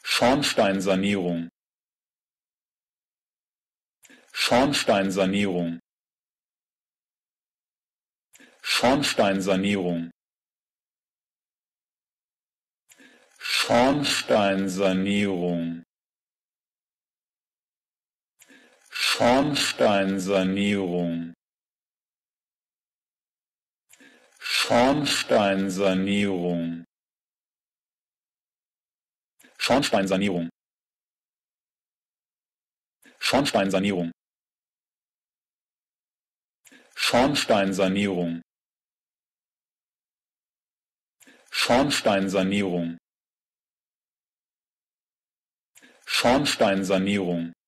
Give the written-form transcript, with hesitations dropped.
Schornsteinsanierung, Schornsteinsanierung, Schornsteinsanierung, Schornsteinsanierung, Schornsteinsanierung, Schornsteinsanierung, Schornsteinsanierung, Schornsteinsanierung, Schornsteinsanierung, Schornsteinsanierung, Schornsteinsanierung,